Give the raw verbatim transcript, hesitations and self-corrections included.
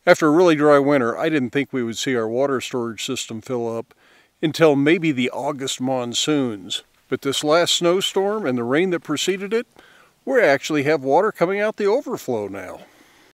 After a really dry winter, I didn't think we would see our water storage system fill up until maybe the August monsoons. But this last snowstorm and the rain that preceded it, we actually have water coming out the overflow now.